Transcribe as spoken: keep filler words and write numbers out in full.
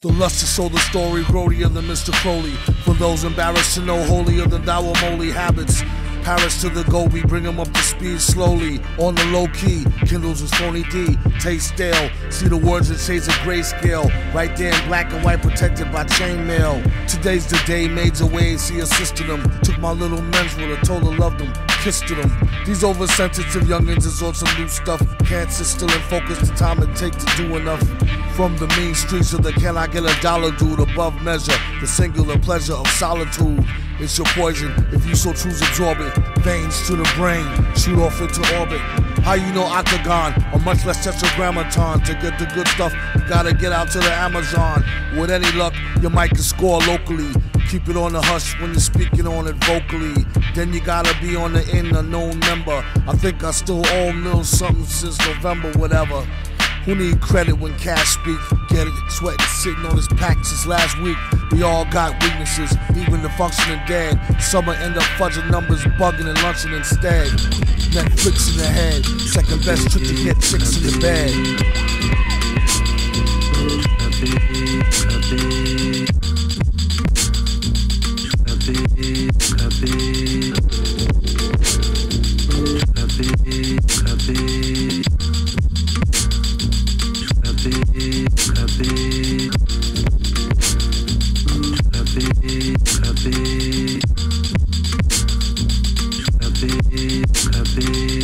The lust to show the story, grodier than Mister Crowley. For those embarrassed to know holier than thou moly habits. Paris to the Gobi, bring him up to speed slowly. On the low key, kindles his phony D. Taste stale, see the words in shades of grayscale. Right there in black and white, protected by chainmail. Today's the day, maids away, see assisted them. Took my little men's with her, told her loved them. Kissed to them. These oversensitive youngins is on some new stuff. Can't sit still and focus the time it take to do enough. From the mean streets of the can I get a dollar dude above measure. The singular pleasure of solitude. It's your poison if you so choose absorb it. Veins to the brain, shoot off into orbit. How you know octagon, or much less tetragrammaton. To get the good stuff, you gotta get out to the Amazon. With any luck, your mic can score locally. Keep it on the hush when you're speaking on it vocally. Then you gotta be on the in, a known member. I think I still owe Mills something since November, whatever. Who need credit when cash speak? Get it, sweating, sitting on his pack since last week. We all got weaknesses, even the functioning dead. Summer end up fudging numbers, bugging and lunching instead. Netflix in the head, second best trick to get chicks in the bed. Happy, happy, happy.